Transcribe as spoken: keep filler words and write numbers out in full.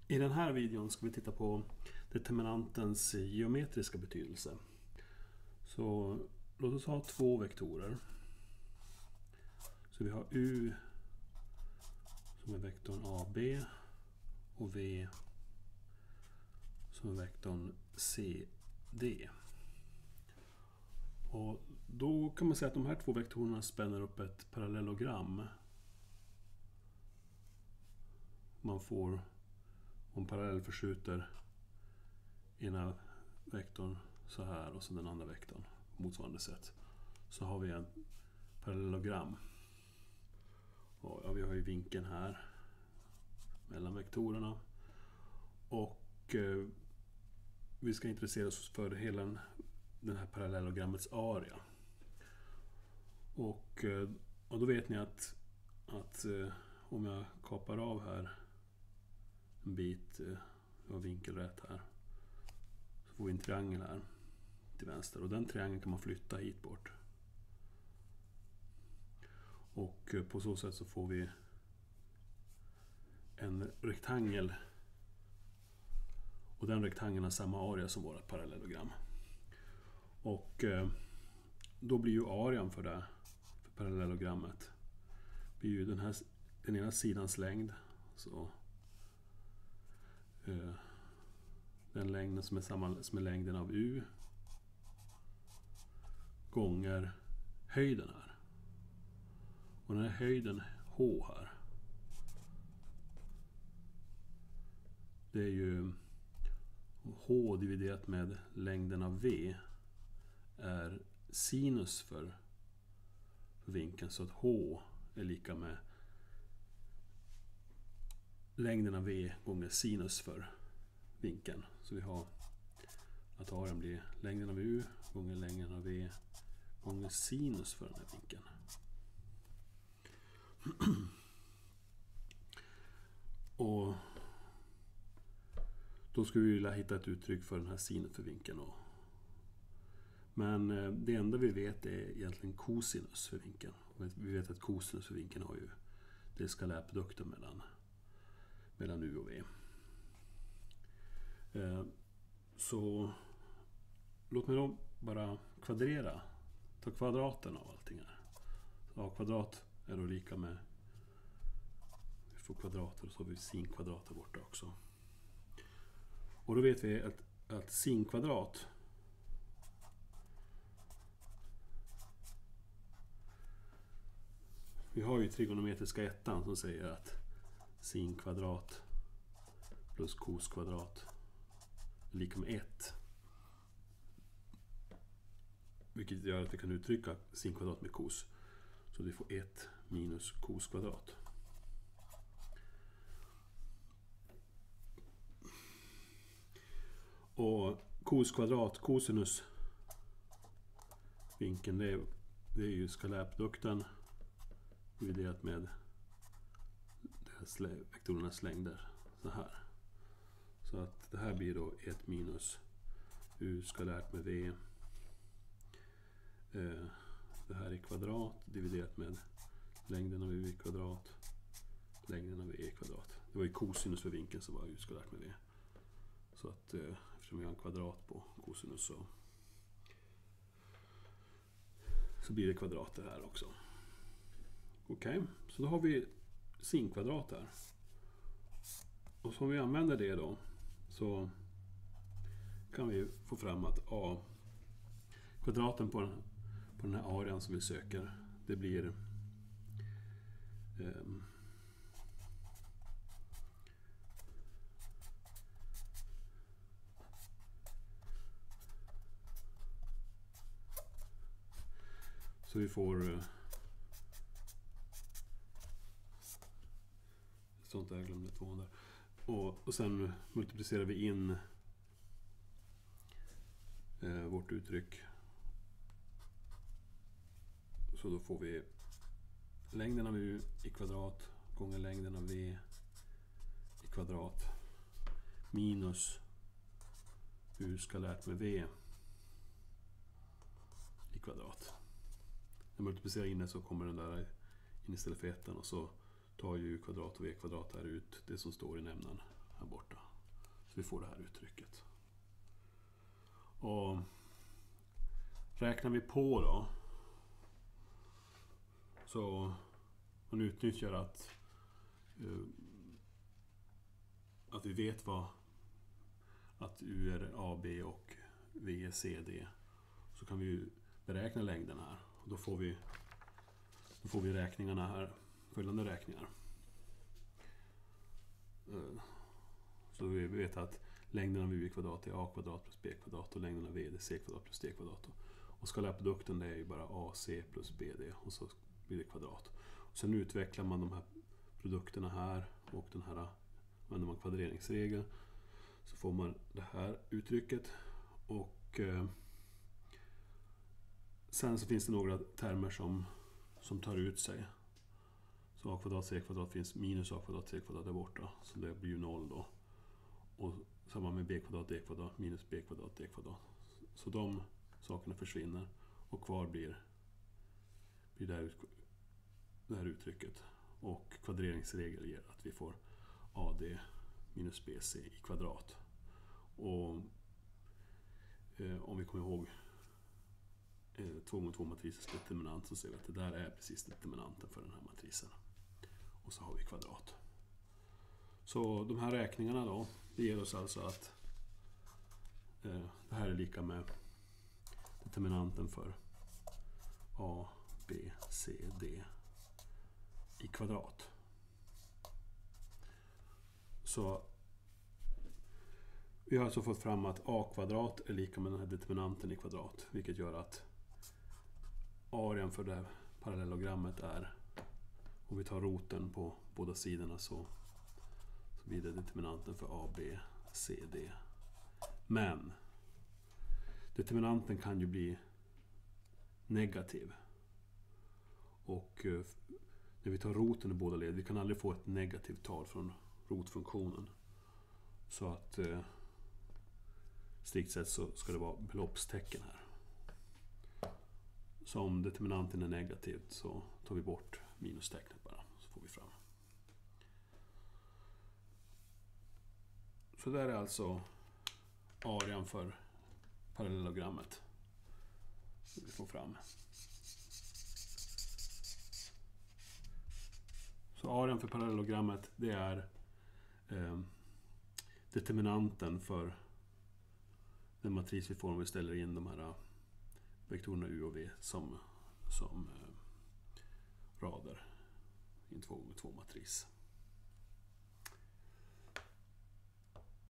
I den här videon ska vi titta på determinantens geometriska betydelse. Så låt oss ha två vektorer. Så vi har U som är vektorn A B och V som är vektorn C D. Och då kan man säga att de här två vektorerna spänner upp ett parallellogram. Man får, om parallell förskjuter ena vektorn så här och så den andra vektorn på motsvarande sätt, så har vi en parallellogram. Och ja, vi har ju vinkeln här mellan vektorerna, och eh, vi ska intressera oss för hela den här parallellogrammets area. Och, eh, och då vet ni att, att eh, om jag kapar av här en bit eh, av vinkelrätt här, så får vi en triangel här till vänster, och den triangeln kan man flytta hit bort. Och eh, på så sätt så får vi en rektangel, och den rektangeln har samma area som vårt parallellogram. Och eh, då blir ju arean för det för parallellogrammet blir ju den här, den ena sidans längd, så eh, den längden som är samma som är längden av U gånger höjden här. Och den här höjden H här, det är ju H dividerat med längden av V är sinus för, för vinkeln, så att H är lika med längden av V gånger sinus för vinkeln. Så vi har att arean blir längden av U gånger längden av V gånger sinus för den här vinkeln. Och då skulle vi vilja hitta ett uttryck för den här sinus för vinkeln. Men det enda vi vet är egentligen cosinus för vinkeln. Vi vet att cosinus för vinkeln har ju det skalärprodukten mellan, mellan U och V. Så låt mig då bara kvadrera, ta kvadraten av allting här. Så A kvadrat är då lika med, vi får kvadrater och så har vi sin kvadrat där borta också. Och då vet vi att, att sin kvadrat vi har ju trigonometriska ettan som säger att sin kvadrat plus cos kvadrat är lika med ett. Vilket gör att vi kan uttrycka sin kvadrat med cos. Så vi får ett minus cos kvadrat. Och cos kvadrat, cosinus vinkeln, det är, det är ju skalärprodukten dividerat med deras vektorernas längder så här. Så att det här blir då ett minus U skalärt med V. Eh, det här är kvadrat dividerat med längden av U i kvadrat, längden av V i kvadrat. Det var ju cosinus för vinkeln som var U skalärt med V. Så att eh, eftersom vi har en kvadrat på cosinus så, så blir det kvadrat det här också. Okej, okay. Så då har vi sin kvadrat här. Och så om vi använder det då, så kan vi få fram att A kvadraten på den, på den här arean som vi söker, det blir eh, så vi får eh, sånt där, jag glömde tvåan där. Och, och sen multiplicerar vi in eh, vårt uttryck. Så då får vi längden av U i kvadrat gånger längden av V i kvadrat minus U skalärt med V i kvadrat. När man multiplicerar in det så kommer den där in istället för ettan, och så tar ju U kvadrat och V kvadrat här ut det som står i nämnaren här borta. vi får det här uttrycket. Och räknar vi på då, så man utnyttjar att uh, att vi vet vad att U är A, B och V är C, D, så kan vi ju beräkna längden här. Och då får vi då får vi räkningarna här, följande räkningar. Uh, så vi vet att längden av U i kvadrat är A kvadrat plus B kvadrat och längden av V är C kvadrat plus D kvadrat. Och skalarprodukten är ju bara A C plus B D och så blir det kvadrat. Och sen utvecklar man de här produkterna här och den här använder man kvadreringsregeln, så får man det här uttrycket. Och eh, sen så finns det några termer som, som tar ut sig. Så A kvadrat C kvadrat finns minus A kvadrat C kvadrat där borta, så det blir ju noll då. Och samma med B kvadrat D kvadrat minus B kvadrat D kvadrat. Så de sakerna försvinner och kvar blir, blir det, här ut, det här uttrycket. Och kvadreringsregel ger att vi får A D minus B C i kvadrat. Och eh, om vi kommer ihåg eh, två gånger två matrisens determinant, så ser vi att det där är precis determinanten för den här matrisen. Och så har vi kvadrat. Så de här räkningarna då, det ger oss alltså att eh, det här är lika med determinanten för A, B, C, D i kvadrat. Så vi har alltså fått fram att A kvadrat är lika med den här determinanten i kvadrat, vilket gör att arean för det här parallellogrammet är, om vi tar roten på båda sidorna, så, så blir det determinanten för A, B, C, D. Men determinanten kan ju bli negativ. Och eh, när vi tar roten i båda led, vi kan aldrig få ett negativt tal från rotfunktionen. Så att eh, strikt sett så ska det vara beloppstecken här. Så om determinanten är negativt så tar vi bort minustecknet bara, så får vi fram. Så där är alltså arean för parallellogrammet vi får fram. Så arean för parallellogrammet, det är eh, determinanten för den matris vi får om vi ställer in de här vektorerna U och V som, som eh, rader i en två gånger två matris.